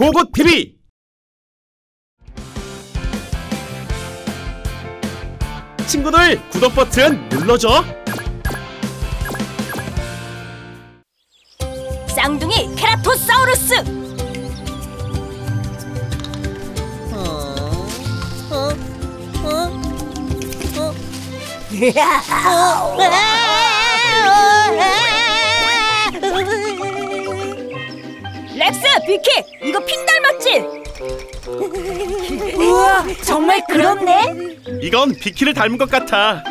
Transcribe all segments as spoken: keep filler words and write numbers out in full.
고고티비. 친구들, 구독 버튼 눌러줘. 쌍둥이 케라토사우루스. 어? 어? 어? 어? 렉스, 비키, 이거 핀 닮았지? 우와, 정말 그렇네. 이건 비키를 닮은 것 같아.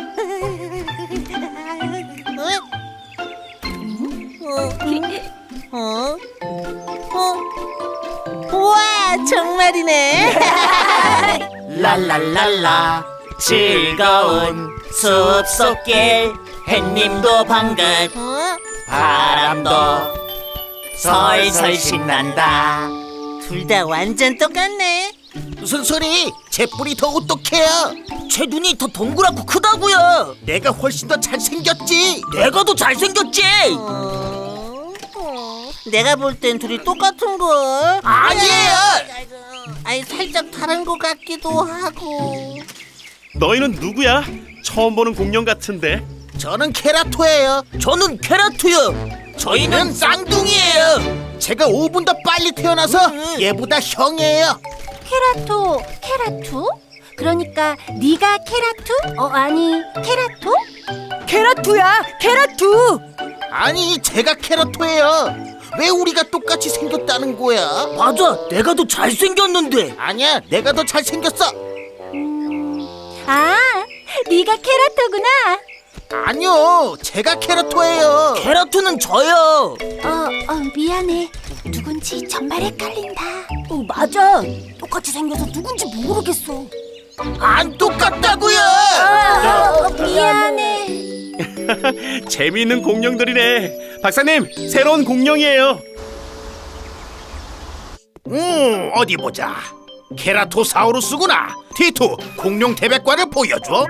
어? 어? 우와, 정말이네. 랄랄랄라 즐거운 숲속길 햇님도 방긋 어? 바람도 설설 신난다. 둘 다 완전 똑같네. 무슨 소리? 제 뿔이 더 오똑해요. 제 눈이 더 동그랗고 크다고요. 내가 훨씬 더 잘생겼지. 내가 더 잘생겼지. 어? 어? 내가 볼 땐 둘이 똑같은걸. 아니에요. 아니, 살짝 다른 것 같기도 하고. 너희는 누구야? 처음 보는 공룡 같은데. 저는 케라토예요. 저는 케라토요. 저희는 쌍둥이에요. 제가 오 분 더 빨리 태어나서 얘보다 형이에요. 케라토, 케라투? 그러니까 네가 케라투? 어, 아니, 케라토? 케라투야, 케라투. 아니, 제가 케라토예요. 왜 우리가 똑같이 생겼다는 거야? 맞아, 내가 더 잘생겼는데. 아니야, 내가 더 잘생겼어. 아, 네가 케라토구나. 아니요, 제가 케라토예요. 케라토는 저요. 어, 어, 미안해. 누군지 정말 헷갈린다. 어, 맞아. 똑같이 생겨서 누군지 모르겠어. 안 똑같다고요. 아, 미안해. 재미있는 공룡들이네. 박사님, 새로운 공룡이에요. 음, 어디 보자. 케라토사우루스구나. 티투, 공룡 대백과를 보여줘.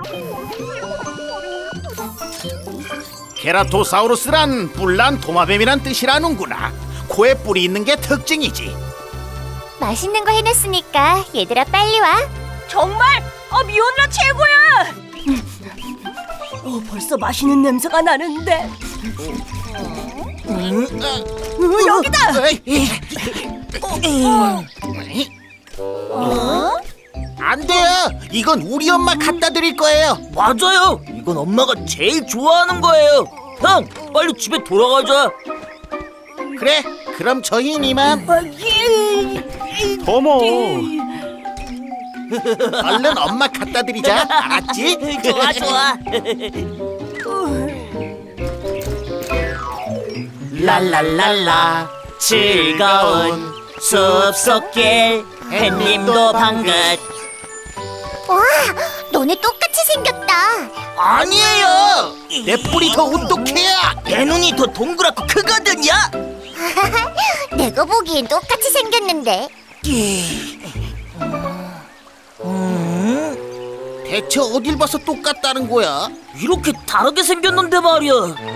케라토사우루스란 뿔난 도마뱀이란 뜻이라는구나. 코에 뿔이 있는 게 특징이지. 맛있는 거 해놨으니까 얘들아 빨리 와. 정말? 어, 미혼라 최고야. 어, 벌써 맛있는 냄새가 나는데. 음, 어, 여기다. 어? 안 돼요. 이건 우리 엄마 갖다 드릴 거예요. 맞아요. 이건 엄마가 제일 좋아하는 거예요. 형, 빨리 집에 돌아가자. 그래, 그럼 저희는 이만. 어머, 얼른 엄마 갖다 드리자. 알았지? 좋아, 좋아. 랄랄랄라 즐거운 숲속길 햇님도 방긋. 와, 너네 똑같이 생겼다. 아니에요. 내 뿔이 더 오똑해요. 내 눈이 더 동그랗고 크거든요. 내가 보기엔 똑같이 생겼는데. 음? 대체 어딜 봐서 똑같다는 거야? 이렇게 다르게 생겼는데 말이야.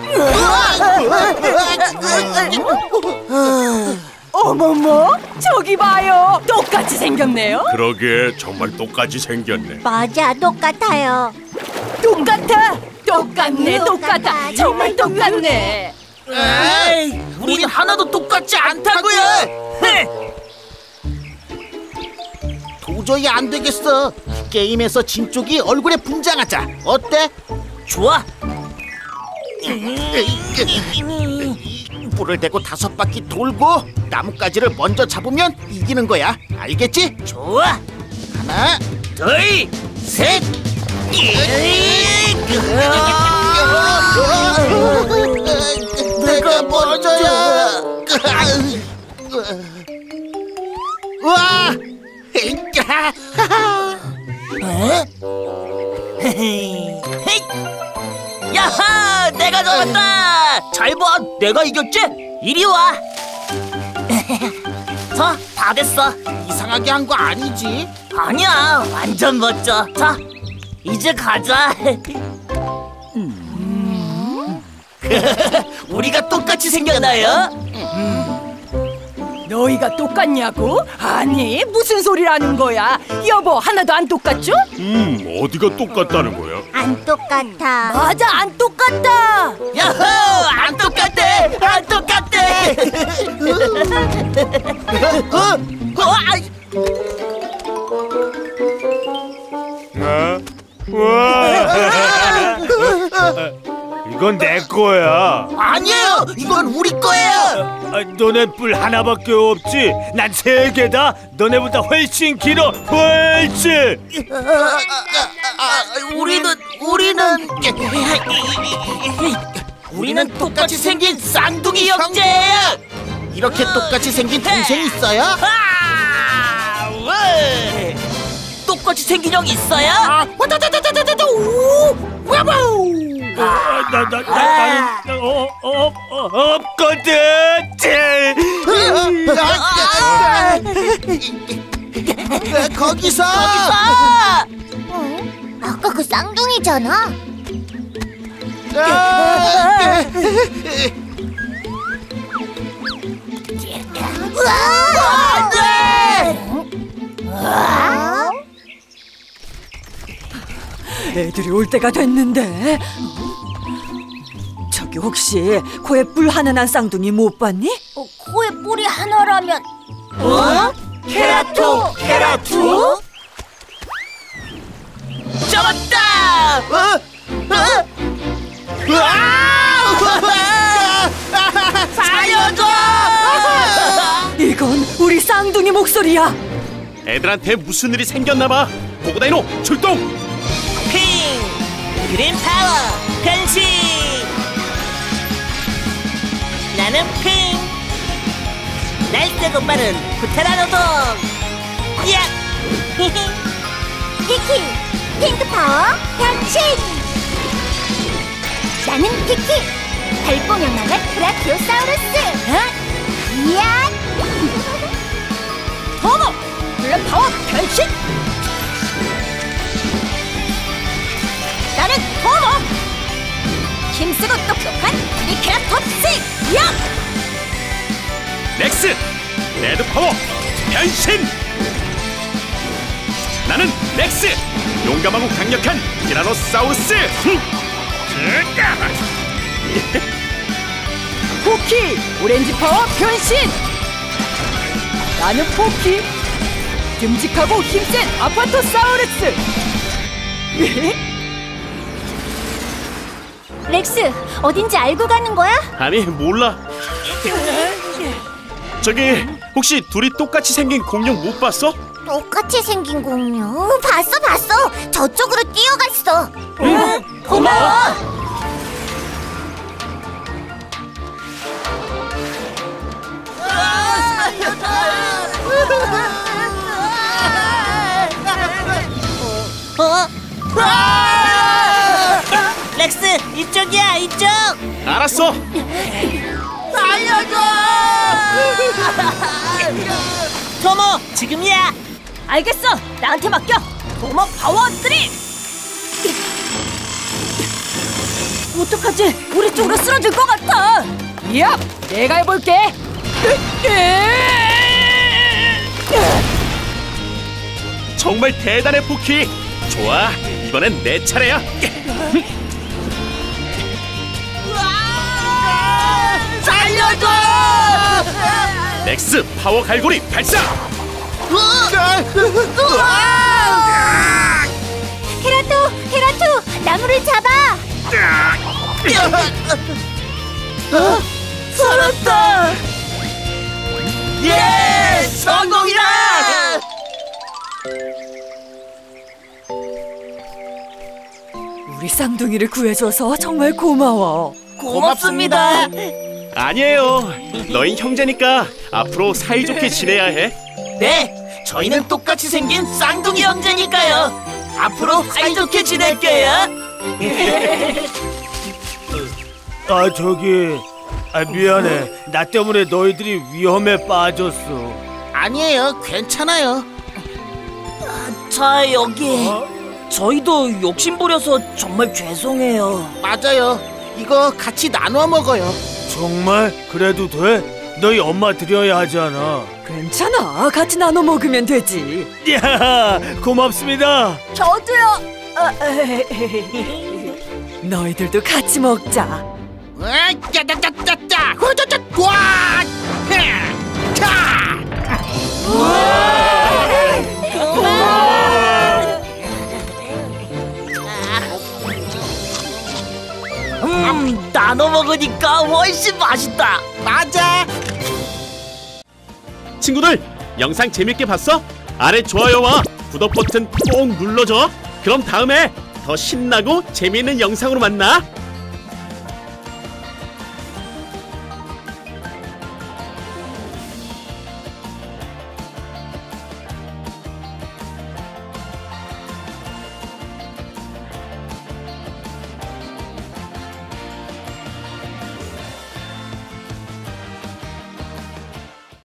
어머머, 저기 봐요. 똑같이 생겼네요. 그러게 정말 똑같이 생겼네. 맞아, 똑같아요. 똑같아. 똑같네, 똑같아. 정말 똑같네. 에이, 우린 하나도 똑같지 않다고요. 도저히 안 되겠어. 게임에서 진 쪽이 얼굴에 분장하자. 어때? 좋아. 뿔을 대고 다섯 바퀴 돌고 나뭇가지를 먼저 잡으면 이기는 거야. 알겠지? 좋아. 하나, 둘, 셋. 내가 먼저야. 우와. 야하! 내가 잡았다! 잘 봐! 내가 이겼지? 이리 와! 자, 다 됐어. 이상하게 한 거 아니지? 아니야, 완전 멋져. 자, 이제 가자. 음. 우리가 똑같이 생겼나요? 음. 너희가 똑같냐고? 아니, 무슨 소리라는 거야? 여보, 하나도 안 똑같죠? 음, 어디가 똑같다는 거야? 안 똑같아. 맞아, 안 똑같다. 야호! 안 똑같대! 안 똑같대! 어? 어? 아이. 어? 와! 이건 내 거야. 아니에요! 이건 우리 거예요! 아, 너네 뿔 하나밖에 없지? 난 세 개다. 너네보다 훨씬 길어. 훨씬. 아, 아, 우리는 우리는 우리는 똑같이 생긴 쌍둥이 형제예요. 이렇게 똑같이 생긴 동생 있어요? 아, 왜? 똑같이 생긴 형 있어요? 아, 와다다다다다다 오, 와우. 아, 나, 나, 나, 나는 어, 어, 어, 없거든. 거기서 아! 응? 아까 그 쌍둥이잖아. 안 돼! 아? 애들이 올 때가 됐는데. 저기 혹시 코에 뿔 하나 난 쌍둥이 못 봤니? 어, 코에 뿔이 하나라면 어? 케라토, 케라토? 잡았다! 어? 어? 으아! 살려줘! 이건 우리 쌍둥이 목소리야. 애들한테 무슨 일이 생겼나 봐. 고고다이노 출동. 핑! 그린 파워! 변신! 나는 핑! 날쌔고 빠른 부테라노동! 야! 피키 핑크 파워 변신. 나는 피키 별봉형 나갈 브라키오사우루스. 어? 이야. 어머! 블랙 파워 변신! 나는 토모 힘쓰고 똑똑한 트리케라톱스. 야! 렉스 레드 파워 변신. 나는 렉스 용감하고 강력한 티라노사우루스. 포키 오렌지 파워 변신! 나는 포키 듬직하고 힘센 아파토사우루스. 렉스 어딘지 알고 가는 거야? 아니 몰라. 저기 혹시 둘이 똑같이 생긴 공룡 못 봤어? 똑같이 생긴 공룡 봤어 봤어. 저쪽으로 뛰어갔어. 응? 고마워. 어? 아! 렉스, 이쪽이야, 이쪽! 알았어. 살려줘! 토모, 지금이야! 알겠어, 나한테 맡겨. 도모 파워 쓰리. 어떡하지? 우리 쪽으로 쓰러질 것 같아. 야, 내가 해볼게. 정말 대단해 포키. 좋아, 이번엔 내 차례야. 살려줘! 렉스 파워 갈고리 발사. 헤라토 헤라토 나무를 잡아. 살았다! 예! 성공이다! 우리 쌍둥이를 구해줘서 정말 고마워. 고맙습니다. 아니에요. 너희 형제니까 앞으로 사이좋게 지내야 해. 네, 저희는 똑같이 생긴 쌍둥이 형제니까요. 앞으로 사이좋게 지낼게요. 아 저기 아 미안해. 나 때문에 너희들이 위험에 빠졌어. 아니에요, 괜찮아요. 자, 여기. 어? 저희도 욕심부려서 정말 죄송해요. 맞아요. 이거 같이 나눠 먹어요. 정말 그래도 돼? 너희 엄마 드려야 하잖아. 괜찮아. 같이 나눠 먹으면 되지. 야, 고맙습니다. 저도요. 너희들도 같이 먹자. 짜짜짜짜짜 후짜짜 와 음, 나눠 먹으니까 훨씬 맛있다. 맞아. 친구들, 영상 재밌게 봤어? 아래 좋아요와 구독 버튼 꼭 눌러줘. 그럼 다음에 더 신나고 재미있는 영상으로 만나.